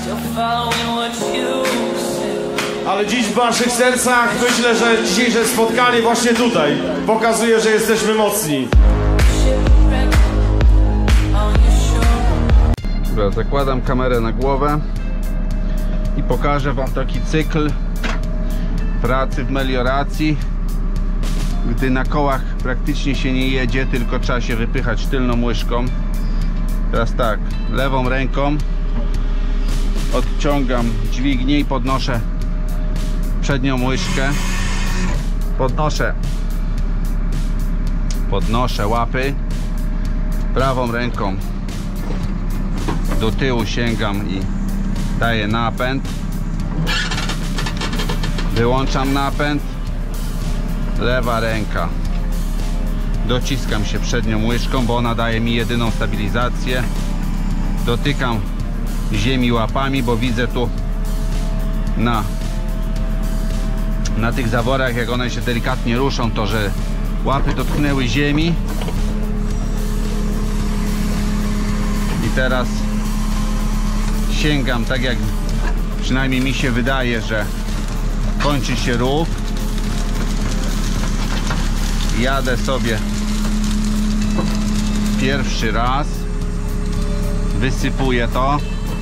Ale dziś w waszych sercach myślę, że dzisiejsze spotkanie właśnie tutaj pokazuje, że jesteśmy mocni. Dobra, zakładam kamerę na głowę i pokażę wam taki cykl pracy w melioracji, gdy na kołach praktycznie się nie jedzie, tylko trzeba się wypychać tylną łyżką. Teraz tak, lewą ręką odciągam dźwignię i podnoszę przednią łyżkę, podnoszę łapy, prawą ręką do tyłu sięgam i daję napęd, wyłączam napęd, lewa ręka, dociskam się przednią łyżką, bo ona daje mi jedyną stabilizację, dotykam ziemi łapami, bo widzę tu na tych zaworach, jak one się delikatnie ruszą, to że łapy dotknęły ziemi. I teraz sięgam, tak jak przynajmniej mi się wydaje, że kończy się rów. Jadę sobie pierwszy raz, wysypuję to.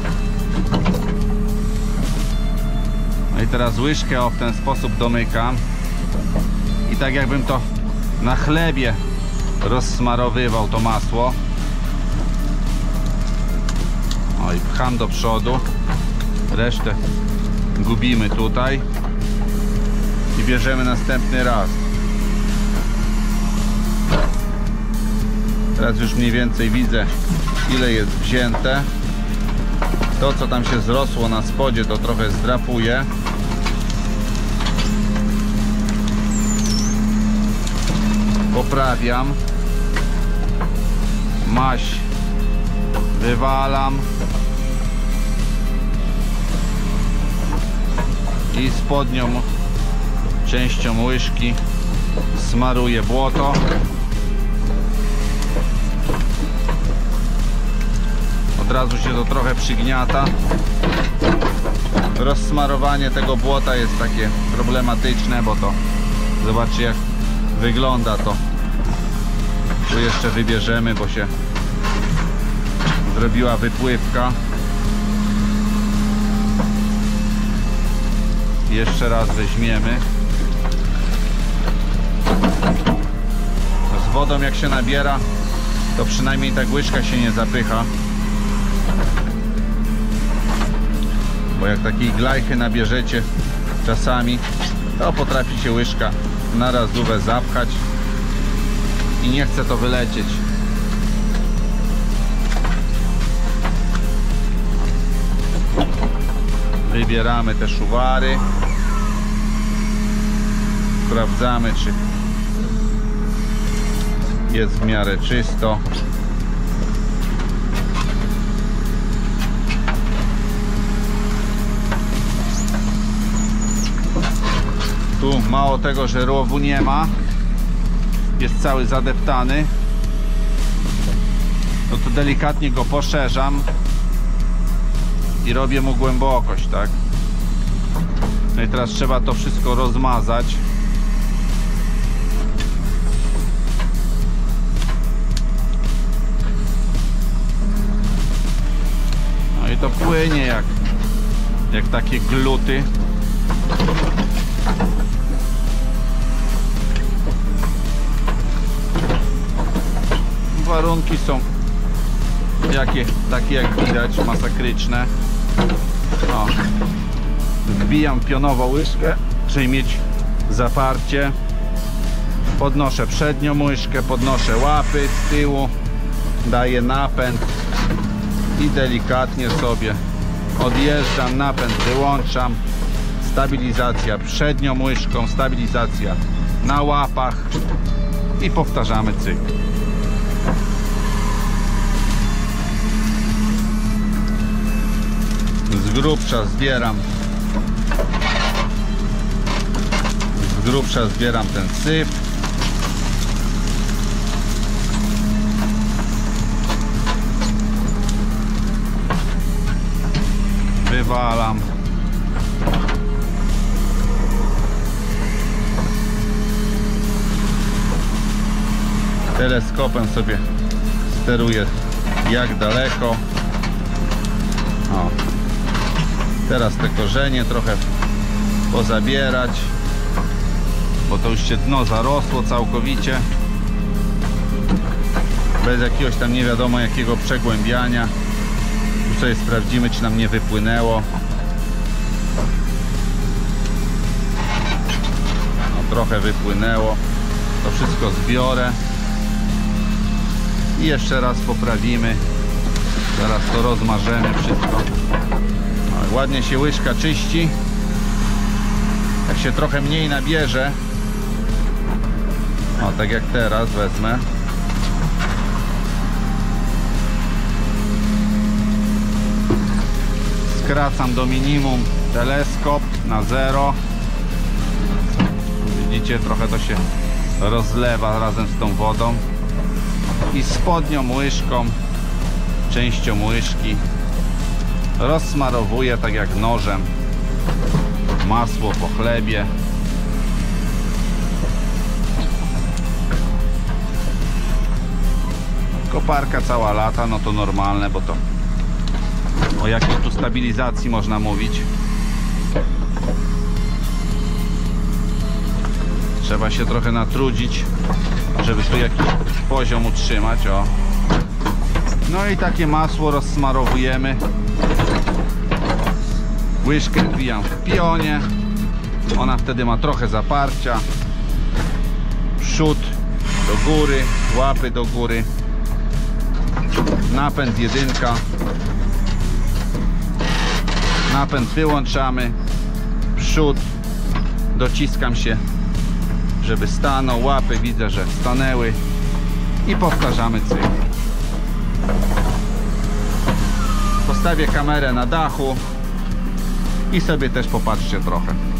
No i teraz łyżkę w ten sposób domykam i tak jakbym to na chlebie rozsmarowywał to masło. O, i pcham do przodu, resztę gubimy tutaj i bierzemy następny raz. Teraz już mniej więcej widzę, ile jest wzięte. To, co tam się zrosło na spodzie, to trochę zdrapuję. Poprawiam. Maś wywalam. I spodnią częścią łyżki smaruję błoto. Od razu się to trochę przygniata. Rozsmarowanie tego błota jest takie problematyczne, bo to zobaczcie, jak wygląda to. Tu jeszcze wybierzemy, bo się zrobiła wypływka. Jeszcze raz weźmiemy. Z wodą jak się nabiera, to przynajmniej ta łyżka się nie zapycha. Bo jak takiej glajchy nabierzecie czasami, to potrafi się łyżka na razówę zapchać i nie chce to wylecieć. Wybieramy te szuwary, sprawdzamy, czy jest w miarę czysto. Tu mało tego, że rowu nie ma, jest cały zadeptany, no to delikatnie go poszerzam i robię mu głębokość, tak? No i teraz trzeba to wszystko rozmazać. No i to płynie jak takie gluty. Warunki są takie jak widać, masakryczne. O, wbijam pionowo łyżkę, żeby mieć zaparcie. Podnoszę przednią łyżkę, podnoszę łapy z tyłu, daję napęd i delikatnie sobie odjeżdżam, napęd wyłączam. Stabilizacja przednią łyżką, stabilizacja na łapach i powtarzamy cykl. Z grubsza zbieram ten syf. Przywalam. Teleskopem sobie steruję, jak daleko. O. Teraz te korzenie trochę pozabierać, bo to już się dno zarosło całkowicie, bez jakiegoś tam nie wiadomo jakiego przegłębiania. Tu sobie sprawdzimy, czy nam nie wypłynęło. No, trochę wypłynęło. To wszystko zbiorę i jeszcze raz poprawimy. Zaraz to rozmarzemy wszystko. No, ładnie się łyżka czyści. Jak się trochę mniej nabierze, o tak jak teraz wezmę, skracam do minimum teleskop na 0. Widzicie, trochę to się rozlewa razem z tą wodą i spodnią łyżką, częścią łyżki rozsmarowuję tak jak nożem masło po chlebie. Koparka cała lata, no to normalne, bo to o jakiej tu stabilizacji można mówić. Trzeba się trochę natrudzić, żeby tu jakiś poziom utrzymać. O. No i takie masło rozsmarowujemy. Łyżkę wbijam w pionie. Ona wtedy ma trochę zaparcia. Przód do góry, łapy do góry. Napęd 1. Napęd wyłączamy. Przód. Dociskam się, żeby stanął. Łapy widzę, że stanęły. I powtarzamy cykl. Postawię kamerę na dachu i sobie też popatrzcie trochę.